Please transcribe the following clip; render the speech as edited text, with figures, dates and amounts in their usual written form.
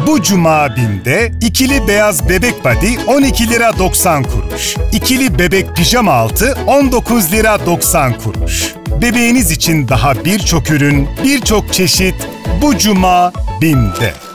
Bu cuma BİM'de ikili beyaz bebek body 12 lira 90 kuruş. İkili bebek pijama altı 19 lira 90 kuruş. Bebeğiniz için daha birçok ürün, birçok çeşit bu cuma BİM'de.